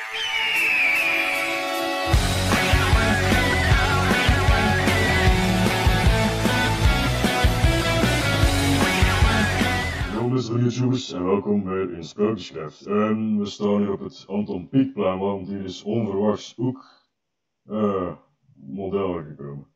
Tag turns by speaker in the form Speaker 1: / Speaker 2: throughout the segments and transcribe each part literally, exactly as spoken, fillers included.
Speaker 1: Beste YouTubers en welkom weer in Sprookjescraft. En we staan hier op het Anton Pieckplein, want hier is onverwachts ook uh, modellen gekomen.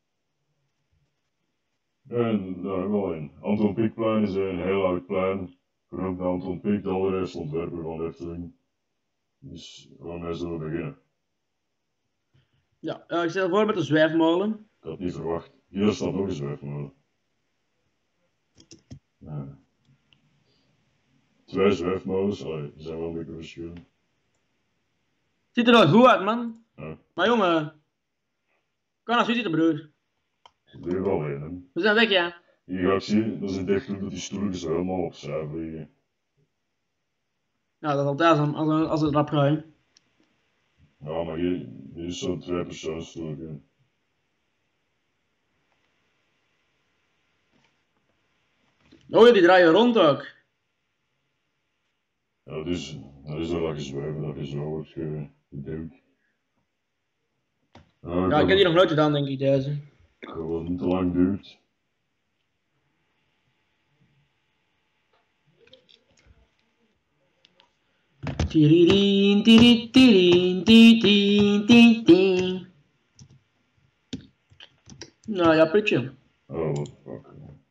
Speaker 1: En daar hebben we al in. Anton Pieckplein is een heel oud plein, genoemd naar Anton Pieck, de allereerste ontwerper van de Efteling. Dus waarmee zullen we beginnen?
Speaker 2: Ja, uh, ik stel voor met een zwerfmolen.
Speaker 1: Ik had niet verwacht. Hier staat nog een zwerfmolen. Ja. Twee zwerfmolens, allee, die zijn wel een beetje verschillend.
Speaker 2: Ziet er wel goed uit, man.
Speaker 1: Ja.
Speaker 2: Maar jongen, kan als u zitten, broer.
Speaker 1: Die hebben we alleen, hè.
Speaker 2: We zijn weg, ja.
Speaker 1: Hier ga ik zien, dat is echt goed dat die stoeltjes helemaal opzij vliegen.
Speaker 2: Ja, dat is altijd als, als, als het rap gaat.
Speaker 1: Ja, maar hier, hier is zo'n twee persoonsstoeltje.
Speaker 2: Oh ja, die draaien rond ook.
Speaker 1: Ja, dat is, dat is wel dat je zwerven, dat je zo wordt geduwd. Ja,
Speaker 2: Ja, ik heb die nog nooit gedaan, denk ik, deze.
Speaker 1: Gewoon niet te lang duurt.
Speaker 2: Tiririen, tiririen, tiririen, tiririen, tiririen. Nou ja, putje.
Speaker 1: Oh, what the fuck.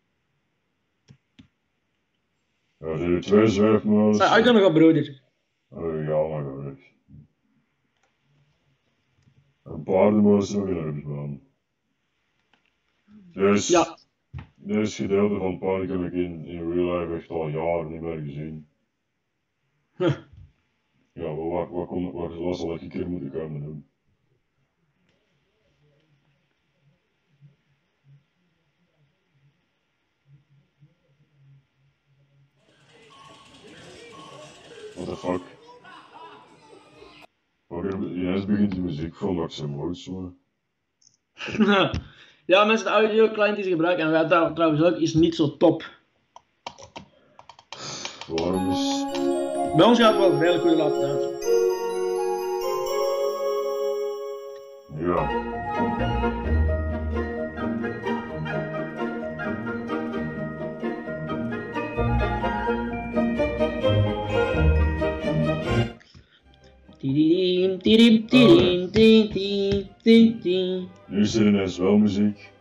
Speaker 1: Ja, er zijn twee zwerfmolens.
Speaker 2: Zij uit nog op, broeder.
Speaker 1: Oh, ja, maar dat is. Een paardenmolen is nog in Rupsbaan. Deze,
Speaker 2: Ja.
Speaker 1: Deze gedeelte van het paard heb ik in, in real life echt al jaren niet meer gezien.
Speaker 2: Huh.
Speaker 1: Ja, maar wat, wat, kon, wat, wat zal ik een keer moeten komen doen? What the fuck? Waarom, ineens begint die muziek van Maxim Mootsma.
Speaker 2: Ja, mensen, de audio klein die ze gebruiken en wij daar, trouwens ook, is niet zo top.
Speaker 1: Waarom is...
Speaker 2: Bij ons gaat het wel redelijk goed laten uit.
Speaker 1: Ja.
Speaker 2: Tiririem, tiririem, tiririem, tiririem, tiririem.
Speaker 1: Nu is er ineens wel muziek.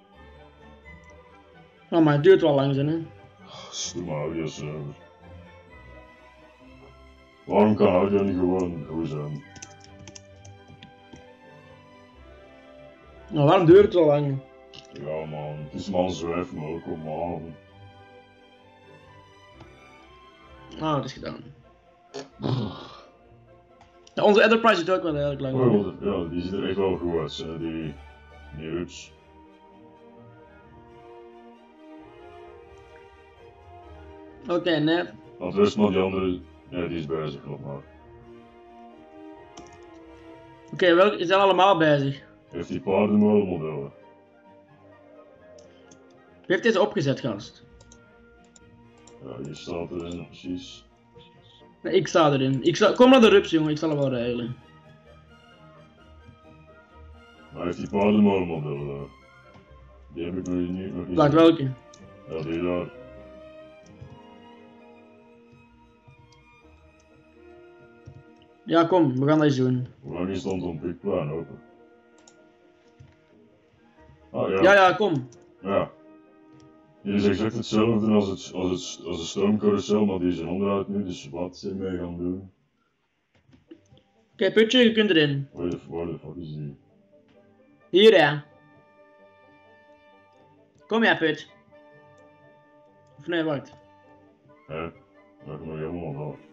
Speaker 2: Oh, maar het duurt wel lang, hè.
Speaker 1: Stomme audioserver. Waarom kan audio niet gewoon goed zijn?
Speaker 2: Nou, waarom duurt het zo lang?
Speaker 1: Ja man, het is maar een zwerfmolen, kom aan.
Speaker 2: Ah, het is gedaan. Ja, onze Enterprise zit ook wel heel lang.
Speaker 1: Oh, ja, die ziet er echt wel goed uit, hè, die, die rups.
Speaker 2: Oké, okay, nee.
Speaker 1: Want rust maar die andere, ja, die is bezig nog maar.
Speaker 2: Oké, okay, welke zijn allemaal bezig?
Speaker 1: Heeft die paardenmolenmodellen?
Speaker 2: Wie heeft deze opgezet, gast?
Speaker 1: Ja, die staat erin, precies.
Speaker 2: Nee, ik sta erin. Ik sta... Kom naar de rups, jongen, ik zal hem wel regelen.
Speaker 1: Maar heeft die paardenmolenmodellen daar? Die heb ik nog niet, nog niet
Speaker 2: Laat welke?
Speaker 1: Ja, die daar.
Speaker 2: Ja, kom, we gaan dat eens doen.
Speaker 1: Hoe lang is het Anton Pieckplein open? Ah ja.
Speaker 2: Ja, ja, kom.
Speaker 1: Ja. Die is exact hetzelfde als, het, als, het, als de stoomcarousel, maar die is in onderhoud nu, dus wat ze ermee gaan doen.
Speaker 2: Oké, okay, putje, je kunt erin.
Speaker 1: Waar de, waar de fuck is die?
Speaker 2: Hier, ja. Kom jij, put. Of nee, wacht.
Speaker 1: Hé, dat is nog helemaal af.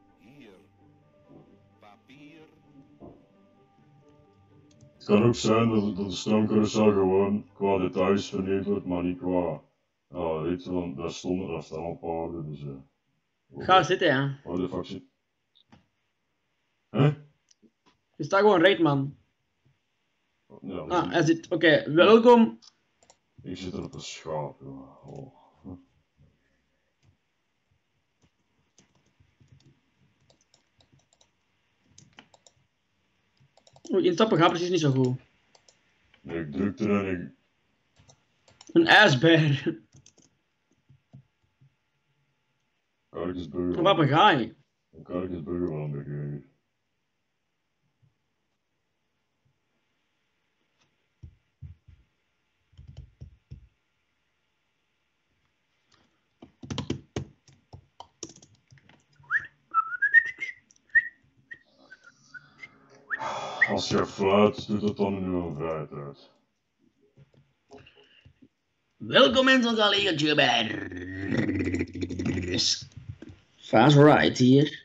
Speaker 1: Het kan ook zijn dat, dat de stoomcarousel gewoon qua details vernieuwd wordt, maar niet qua... Ja, weet je, want daar stonden, daar staan al paarden, dus... Uh,
Speaker 2: Ga zitten, ja.
Speaker 1: Waar de fuck zit? Hè?
Speaker 2: Je staat gewoon reed, man.
Speaker 1: Ja,
Speaker 2: ah, hij zit... Oké, okay, welkom.
Speaker 1: Ik zit er op een schaap, joh. Oh.
Speaker 2: Oeh, instappen gaat precies niet zo goed.
Speaker 1: Nee, ik drukte en ik...
Speaker 2: Een ijsbeer.
Speaker 1: Karkensburger.
Speaker 2: Een papegaai.
Speaker 1: Een karkensburger wel een beetje hier. Als je fluit, doet het dan in uw vrije tijd.
Speaker 2: Welkom in onze YouTubers. Fast Ride hier.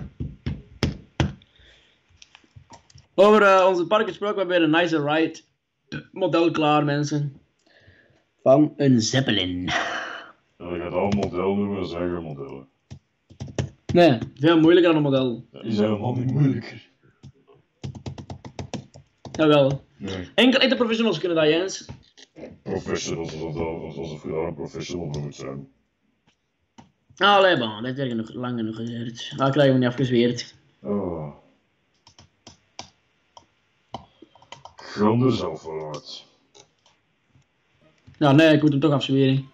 Speaker 2: Over uh, onze park gesproken, we hebben weer een nice ride. Model klaar, mensen. Van een Zeppelin.
Speaker 1: Ja, je gaat al model noemen, dat zijn geen modellen.
Speaker 2: Nee, veel moeilijker dan een model.
Speaker 1: Dat is helemaal niet moeilijker.
Speaker 2: Jawel.
Speaker 1: Nee.
Speaker 2: Enkel echte professionals kunnen dat, Jens.
Speaker 1: Professionals, alsof, alsof je daar een professional voor moet zijn.
Speaker 2: Allee, bon, dat heeft weer genoeg, lang genoeg gezegd. Dat krijgen we niet afgezweerd.
Speaker 1: Oh. Gram er zelf wel uit.
Speaker 2: Ja, nee, ik moet hem toch afzweren.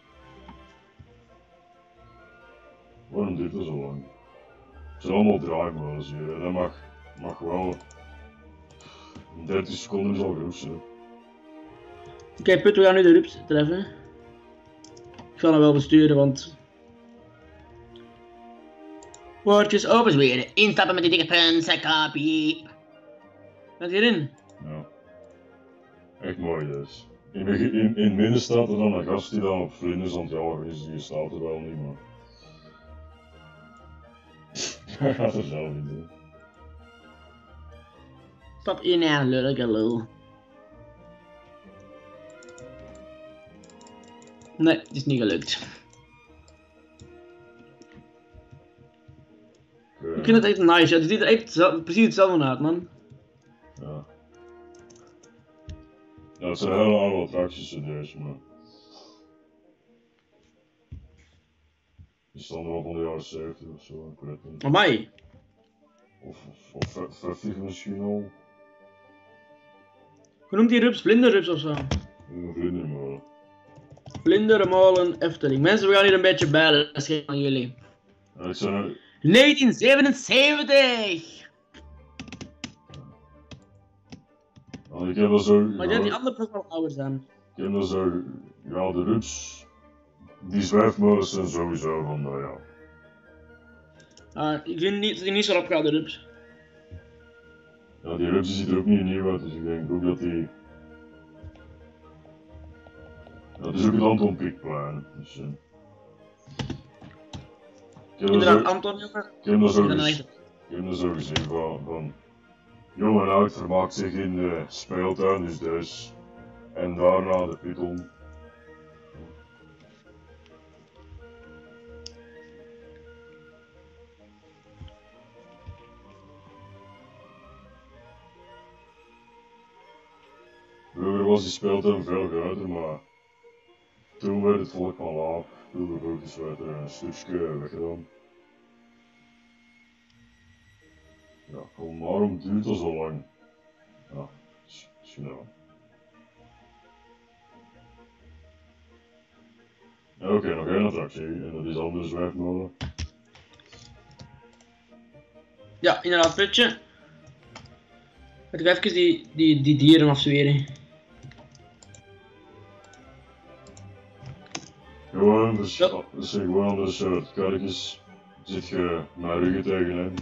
Speaker 1: Waarom duurt het zo lang? Het zijn allemaal draaimolens hier, dat mag, mag wel. dertig seconden is al genoeg, zo.
Speaker 2: Oké, okay, Put, we gaan nu de rups treffen. Ik zal hem wel besturen, want... Woordjes openzweren. Instappen met die dikke punten, kopie. Gaat hierin?
Speaker 1: Ja. Echt mooi dus. In, in, in, in het midden staat er dan een gast die dan op vlinders aan het jagen is, die staat er wel niet, maar... Hij gaat er zelf in doen.
Speaker 2: Stap in aan lullige lul. Nee, het is niet gelukt.
Speaker 1: Okay.
Speaker 2: Ik vind het echt nice, het ziet er echt precies hetzelfde uit, man.
Speaker 1: Ja. Ja, het zijn hele oude attracties deze, maar... Die staan wel van de jaren zeventig of zo, ik weet het niet.
Speaker 2: Amai.
Speaker 1: Of, of, of vijftig misschien al.
Speaker 2: Hoe noemt die rups? Vlinderrups of zo?
Speaker 1: Een vlindermolen.
Speaker 2: Vlindermolen Efteling. Mensen, we gaan hier een beetje bijles geven aan jullie.
Speaker 1: Ja, ik zei...
Speaker 2: negentien zevenenzeventig!
Speaker 1: Nou, ik heb dat zo...
Speaker 2: Maar jij die andere toch wel ouder zijn.
Speaker 1: Ik heb dat zo... Ja, de rups... Die zwerfmolens zijn sowieso van, nou ja...
Speaker 2: Uh, ik vind niet, dat die niet zo rap gaat, de rups.
Speaker 1: Ja, die rups ziet er ook niet nieuw uit, dus ik denk ook dat die... Ja, het is ook het Anton Pieckplein, dus... Uh...
Speaker 2: Inderdaad, Anton, jongen.
Speaker 1: Ik heb dat zo, ges... ik heb dat zo gezien van, van... Jong en oud vermaakt zich in de speeltuin, dus dus... En daarna de Python. Vroeger was die speeltuin veel groter, maar toen werd het volk van laaf. Vroeger werd er een stukje weggedaan. Ja, gewoon waarom duurt dat zo lang? Ja, misschien wel. Ja, oké, okay, nog één attractie en dat is al de zwerfmolen.
Speaker 2: Ja, inderdaad, Putje. Ik ga even die, die, die dieren afzweren.
Speaker 1: Gewoon, dus, ja. Dat is gewoon een soort karretjes. Zit je naar ruggen tegen hem.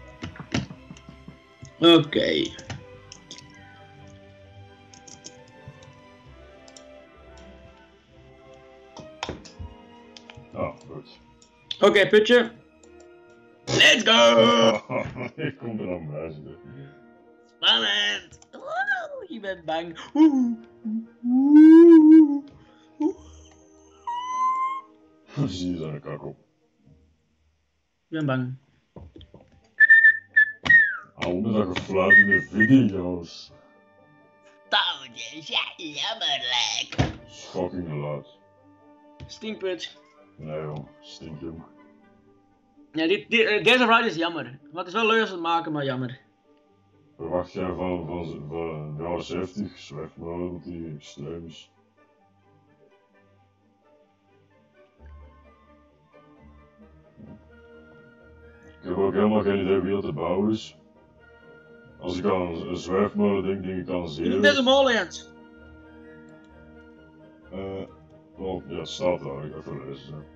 Speaker 2: Oké. Okay.
Speaker 1: Ah, goed.
Speaker 2: Oké, okay, Putje. Let's go!
Speaker 1: Ik kom er aan bij zitten.
Speaker 2: Spannend! Oeh, je bent bang. Oeh. Oeh. Oeh.
Speaker 1: Zie je zo'n kak op.
Speaker 2: Ik ben bang.
Speaker 1: Hou me dat gefluit in de video's.
Speaker 2: Touwtjes, ja, jammerlijk.
Speaker 1: Dat is fucking geluid.
Speaker 2: Stinkput.
Speaker 1: Nee joh, stinkt jong.
Speaker 2: Ja, dit, dit, uh, deze ride is jammer. Maar het is wel leuk als ze het maken, maar jammer.
Speaker 1: verwacht jij van, van, van, van de jaren zeventig zwerfmolen dat die extreem is? Ik heb ook helemaal geen idee wie dat te bouwen is. Als ik aan een, een zwerfmolen denk, denk ik aan zeer.
Speaker 2: Je noemt deze molen, Jens.
Speaker 1: Eh, wel, ja, het staat daar, ik ga even lezen. Hè.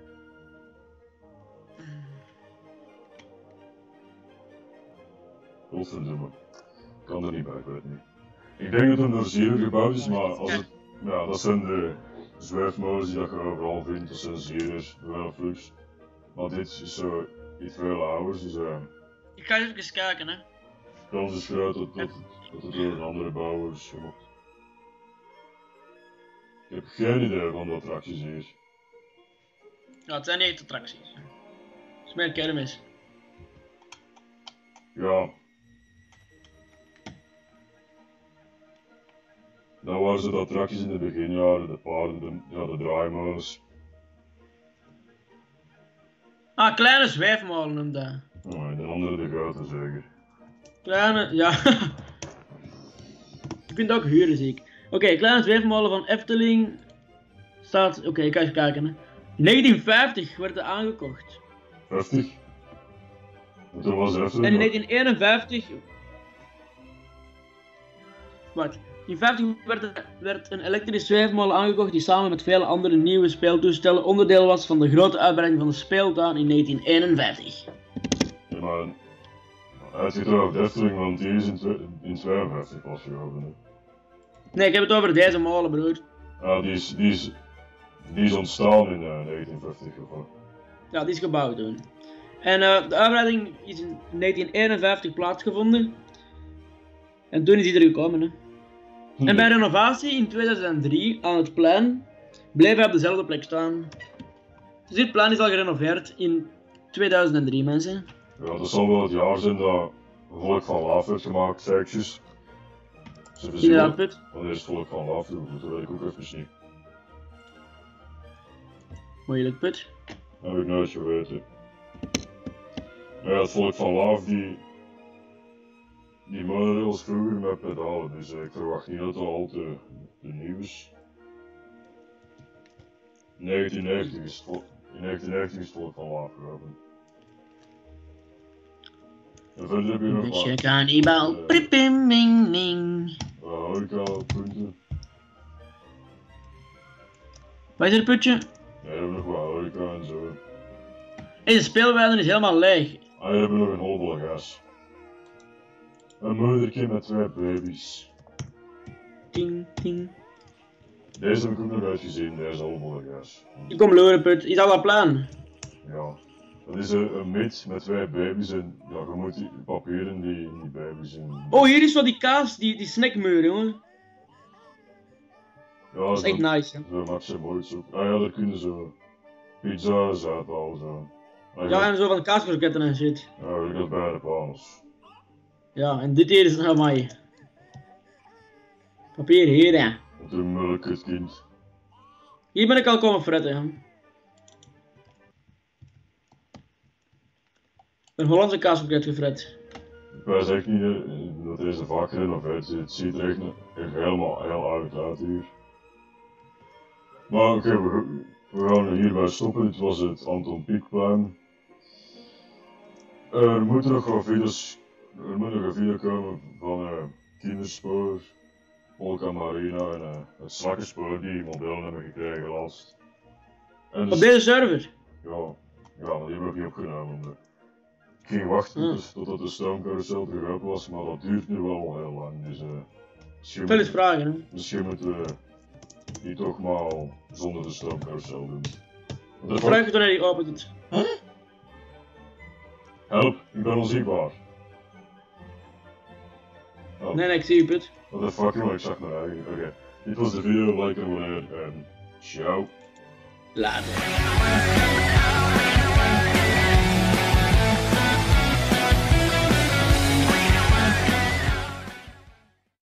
Speaker 1: Godverdomme. Ik kan er niet bij, ik weet het niet. Ik denk dat het door zeer gebouwd is, maar als het, ja, dat zijn de zwerfmolens die dat je overal vindt, dat zijn zeer, wel flux. Maar dit is zo iets veel ouder, dus uh,
Speaker 2: Ik ga even kijken, hè.
Speaker 1: de kans is groot dat, dat, dat het door een andere bouwer is gemaakt. Ik heb geen idee van de attracties hier.
Speaker 2: Ja, het zijn niet echt attracties. Het is meer kermis.
Speaker 1: Ja. Dan waren ze de attracties in de beginjaren, de paarden, de, ja, de draaimolens.
Speaker 2: Ah, kleine zwijfmolen noemt dat.
Speaker 1: Oh, en de andere de grote zeker.
Speaker 2: Kleine, ja. Je kunt ook huren, zie ik. Oké, okay, kleine zwijfmolen van Efteling staat. Oké, okay, ik ga eens kijken. Hè. negentien vijftig werd er aangekocht.
Speaker 1: vijftig? En toen was er Efteling.
Speaker 2: En in negentien eenenvijftig. Wat? In negentien vijftig werd, er, werd een elektrische zwijfmolen aangekocht die samen met vele andere nieuwe speeltoestellen onderdeel was van de grote uitbreiding van de speeltuin in negentien eenenvijftig.
Speaker 1: Ja, maar hij zit toch op de Efteling, want die is in tweeënvijftig pas gehouden. Hè?
Speaker 2: Nee, ik heb het over deze molen, broer.
Speaker 1: Ah, die is, die is, die is ontstaan in uh, negentien vijftig geval. Ja,
Speaker 2: die is gebouwd toen. En uh, de uitbreiding is in negentien eenenvijftig plaatsgevonden. En toen is die er gekomen, hè. Hm. En bij renovatie in tweeduizend drie aan het plein bleef hij op dezelfde plek staan. Dus dit plein is al gerenoveerd in tweeduizend drie, mensen.
Speaker 1: Ja, dat zal wel het jaar zijn dat Volk van Laaf werd gemaakt, zeikjes.
Speaker 2: Inderdaad, Put.
Speaker 1: Wanneer is Volk van Laaf? Dat weet ik ook even niet.
Speaker 2: Moeilijk, Put.
Speaker 1: Dat heb ik nooit geweten. Ja, het Volk van Laaf die... Die monorails vroeger met pedalen, dus uh, ik verwacht niet dat het al te, te nieuw is. In negentien negentig is het volk, in negentien negentig is het Volk van Laaf gehouden. En verder heb je nog
Speaker 2: wat. Je kan niet bal, pripim, ming, ming.
Speaker 1: Uh, horeca-punten.
Speaker 2: Wat is er, Putje?
Speaker 1: Ja, we hebben nog wat horeca en zo.
Speaker 2: Hey, de speelweide is helemaal leeg.
Speaker 1: Ah, we hebben nog een holbolle gas. Een moedertje met twee baby's.
Speaker 2: Ting, ting.
Speaker 1: Deze heb ik ook nog uitgezien, deze holbolle gas.
Speaker 2: Ik kom loeren, Put. Is dat dat plan?
Speaker 1: Ja. Dat is een, een mid met twee baby's en ja, je moet die papieren die in die baby's in.
Speaker 2: Oh, hier is zo die kaas, die, die snackmuur, jongen.
Speaker 1: Ja,
Speaker 2: dat is echt nice, hè.
Speaker 1: Zo Max en Boys ook. Ah ja, daar kunnen ze pizza's uithalen zo. Ah,
Speaker 2: ja, en zo van kaaskroketten en shit.
Speaker 1: Ja, ik had bij de panels.
Speaker 2: Ja, en dit hier is nou mij. Papier hier, ja.
Speaker 1: Wat een melk, het kind.
Speaker 2: Hier ben ik al komen fretten, hè. Een Hollandse kaaskroket gefret.
Speaker 1: Ik weet echt niet uh, dat deze vaak gerenoveerd is. Het ziet er echt, echt helemaal heel oud uit hier. Maar oké, okay, we, we gaan hierbij stoppen. Dit was het Anton Pieckplein. Er moeten nog wat video's. Er moet nog een video komen van uh, Kinderspoor, Polka Marina en uh, het Slakkenspoor die modellen hebben gekregen laatst. En dus,
Speaker 2: op deze server?
Speaker 1: Ja, ja, maar die hebben we ook niet opgenomen. Omdat ik ging wachten hmm. dus, totdat de stoomcarousel terug op was, maar dat duurt nu wel heel lang. Dus, uh,
Speaker 2: Veel eens vragen, hè?
Speaker 1: Misschien moeten we die toch maar zonder de stoomcarousel doen.
Speaker 2: Ik vraag je toen hij die open doet.
Speaker 1: Huh? Help, ik ben onzichtbaar.
Speaker 2: Oh. Nee, nee, ik zie je, Put.
Speaker 1: What the fuck, jongen, ik zag mijn eigen. Oké, okay. Dit was de video, like en abonneer en ciao.
Speaker 2: Later.